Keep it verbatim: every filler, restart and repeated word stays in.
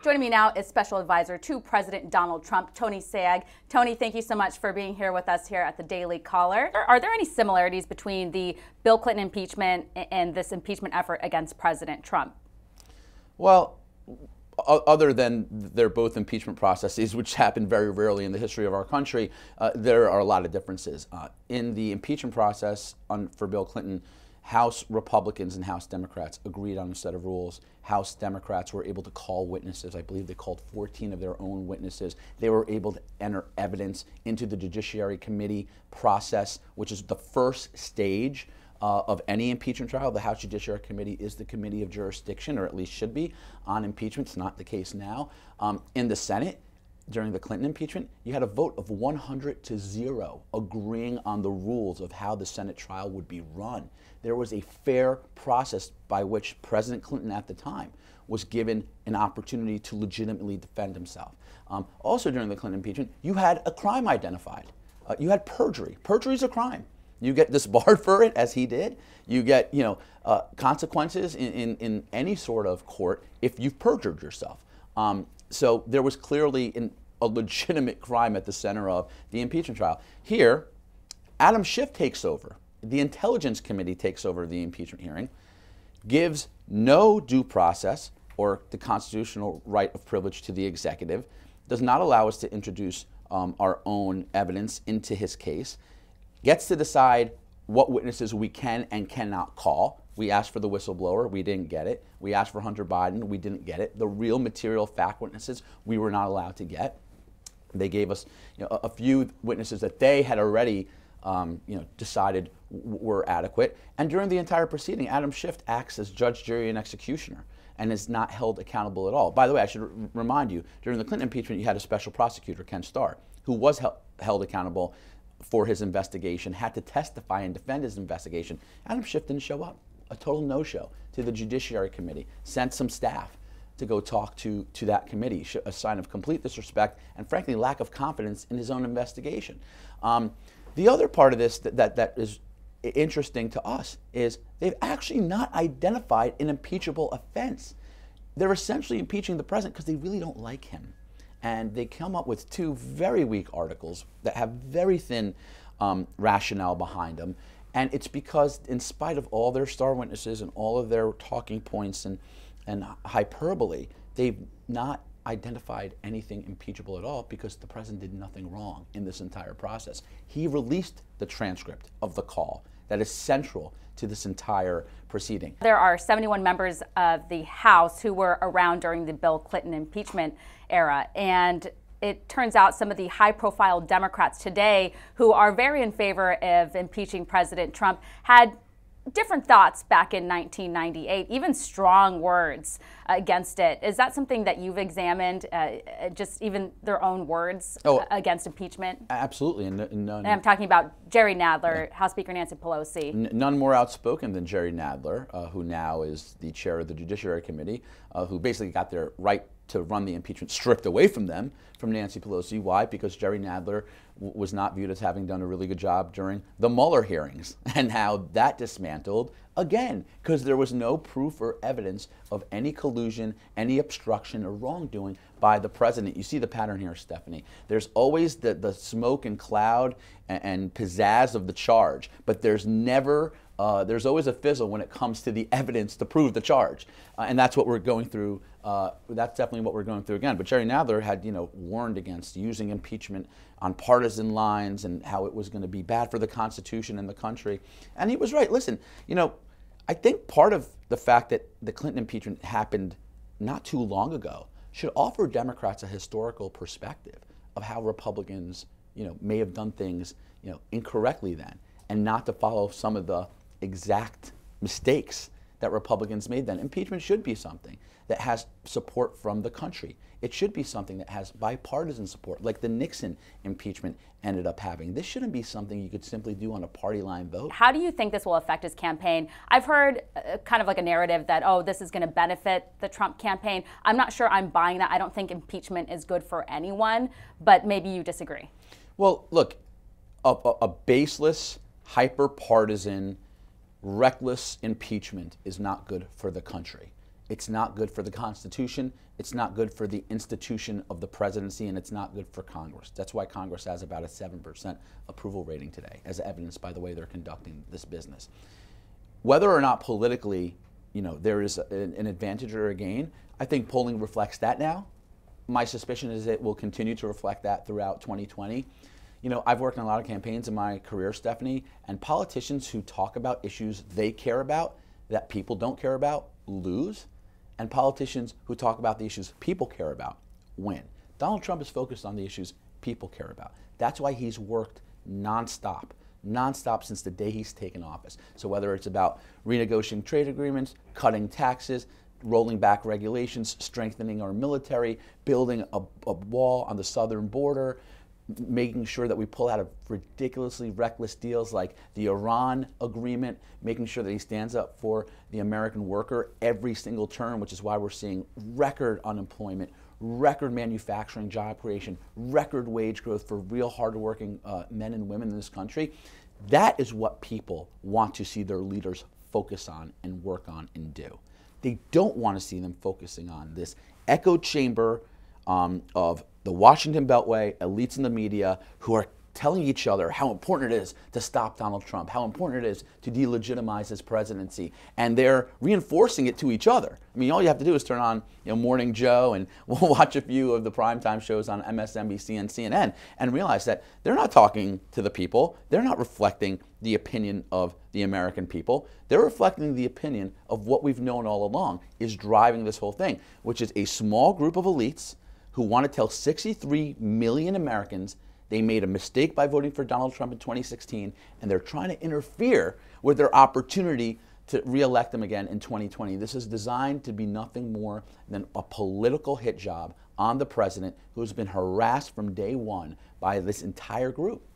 Joining me now is Special Advisor to President Donald Trump, Tony Sayegh. Tony, thank you so much for being here with us here at the Daily Caller. Are there any similarities between the Bill Clinton impeachment and this impeachment effort against President Trump? Well, other than they're both impeachment processes, which happen very rarely in the history of our country, uh, there are a lot of differences. Uh, in the impeachment process on, for Bill Clinton, House Republicans and House Democrats agreed on a set of rules. House Democrats were able to call witnesses. I believe they called fourteen of their own witnesses. They were able to enter evidence into the Judiciary Committee process, which is the first stage uh, of any impeachment trial. The House Judiciary Committee is the committee of jurisdiction, or at least should be, on impeachment. It's not the case now. Um, in the Senate, during the Clinton impeachment, you had a vote of one hundred to zero agreeing on the rules of how the Senate trial would be run. There was a fair process by which President Clinton at the time was given an opportunity to legitimately defend himself. Um, also during the Clinton impeachment, you had a crime identified. Uh, you had perjury. Perjury is a crime. You get disbarred for it, as he did. You get, you know, uh, consequences in, in, in any sort of court if you've perjured yourself. Um, So there was clearly an, a legitimate crime at the center of the impeachment trial. Here, Adam Schiff takes over. The Intelligence Committee takes over the impeachment hearing, gives no due process or the constitutional right of privilege to the executive, does not allow us to introduce um, our own evidence into his case, gets to decide what witnesses we can and cannot call. We asked for the whistleblower, we didn't get it. We asked for Hunter Biden, we didn't get it. The real material fact witnesses, we were not allowed to get. They gave us you know, a, a few witnesses that they had already um, you know, decided w were adequate. And during the entire proceeding, Adam Schiff acts as judge, jury, and executioner and is not held accountable at all. By the way, I should r remind you, during the Clinton impeachment, you had a special prosecutor, Ken Starr, who was hel held accountable for his investigation, had to testify and defend his investigation. Adam Schiff didn't show up. A total no-show to the Judiciary Committee, sent some staff to go talk to, to that committee, a sign of complete disrespect and frankly lack of confidence in his own investigation. Um, the other part of this that, that, that is interesting to us is they've actually not identified an impeachable offense. They're essentially impeaching the president because they really don't like him. And they come up with two very weak articles that have very thin um, rationale behind them. And it's because, in spite of all their star witnesses and all of their talking points and, and hyperbole, they've not identified anything impeachable at all because the president did nothing wrong in this entire process. He released the transcript of the call that is central to this entire proceeding. There are seventy-one members of the House who were around during the Bill Clinton impeachment era, and it turns out some of the high-profile Democrats today who are very in favor of impeaching President Trump had different thoughts back in nineteen ninety-eight, even strong words against it. Is that something that you've examined, uh, just even their own words oh, against impeachment? Absolutely. And, and, none, and I'm talking about Jerry Nadler, yeah. House Speaker Nancy Pelosi. N none more outspoken than Jerry Nadler, uh, who now is the chair of the Judiciary Committee, uh, who basically got their right to run the impeachment stripped away from them, from Nancy Pelosi. Why? Because Jerry Nadler w was not viewed as having done a really good job during the Mueller hearings, and how that dismantled, again, because there was no proof or evidence of any collusion, any obstruction or wrongdoing by the president. You see the pattern here, Stephanie. There's always the, the smoke and cloud and, and pizzazz of the charge, but there's never Uh, there's always a fizzle when it comes to the evidence to prove the charge, uh, and that's what we're going through. Uh, that's definitely what we're going through again. But Jerry Nadler had, you know, warned against using impeachment on partisan lines and how it was going to be bad for the Constitution and the country, and he was right. Listen, you know, I think part of the fact that the Clinton impeachment happened not too long ago should offer Democrats a historical perspective of how Republicans, you know, may have done things, you know, incorrectly then, and not to follow some of the exact mistakes that Republicans made then. Impeachment should be something that has support from the country. It should be something that has bipartisan support, like the Nixon impeachment ended up having. This shouldn't be something you could simply do on a party line vote. How do you think this will affect his campaign? I've heard uh, kind of like a narrative that, oh, this is going to benefit the Trump campaign. I'm not sure I'm buying that. I don't think impeachment is good for anyone, but maybe you disagree. Well, look, a, a, a baseless, hyper-partisan, reckless impeachment is not good for the country. It's not good for the Constitution, it's not good for the institution of the presidency, and it's not good for Congress. That's why Congress has about a seven percent approval rating today, as evidenced by the way they're conducting this business. Whether or not politically, you know, there is an, an advantage or a gain, I think polling reflects that now. My suspicion is it will continue to reflect that throughout twenty twenty. You know, I've worked in a lot of campaigns in my career, Stephanie, and politicians who talk about issues they care about that people don't care about lose, and politicians who talk about the issues people care about win. Donald Trump is focused on the issues people care about. That's why he's worked nonstop, nonstop since the day he's taken office. So whether it's about renegotiating trade agreements, cutting taxes, rolling back regulations, strengthening our military, building a, a wall on the southern border, making sure that we pull out of ridiculously reckless deals like the Iran agreement, making sure that he stands up for the American worker every single term, which is why we're seeing record unemployment, record manufacturing job creation, record wage growth for real hardworking uh, men and women in this country. That is what people want to see their leaders focus on and work on and do. They don't want to see them focusing on this echo chamber um, of the Washington Beltway, elites in the media who are telling each other how important it is to stop Donald Trump, how important it is to delegitimize his presidency, and they're reinforcing it to each other. I mean, all you have to do is turn on, you know, Morning Joe and we'll watch a few of the primetime shows on M S N B C and C N N and realize that they're not talking to the people, they're not reflecting the opinion of the American people, they're reflecting the opinion of what we've known all along is driving this whole thing, which is a small group of elites who want to tell sixty-three million Americans they made a mistake by voting for Donald Trump in twenty sixteen, and they're trying to interfere with their opportunity to reelect him again in twenty twenty. This is designed to be nothing more than a political hit job on the president who's been harassed from day one by this entire group.